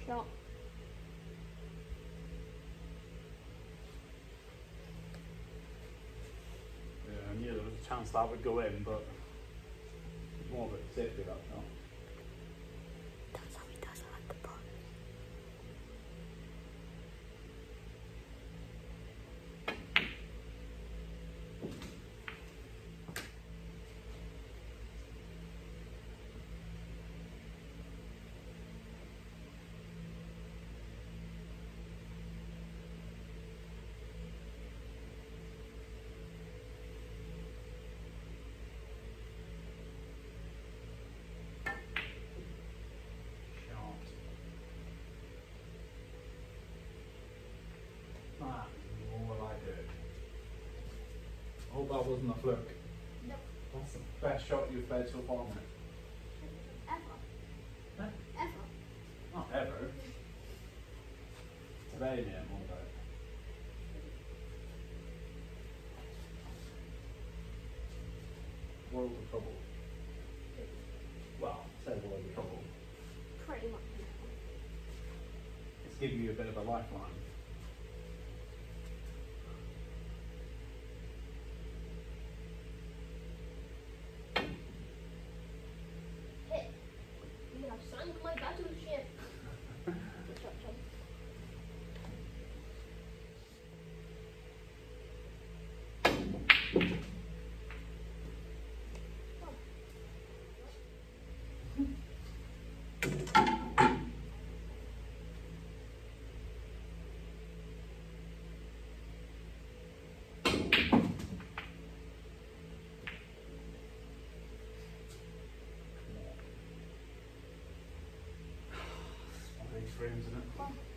shot. Yeah, I knew there was a chance that would go in, but more of a safety that shot. That's how he does it at the bottom. That is more like it. I hope that wasn't a fluke. No. That's the best shot you've played so far, mate. Ever. Huh? Ever. Not ever. Today, mate, more about it. World of trouble. Well, say world of trouble. Pretty much. It's giving you a bit of a lifeline. Hit. You have sunk my battleship. Good shot, Tom. One of these frames, isn't it? Well,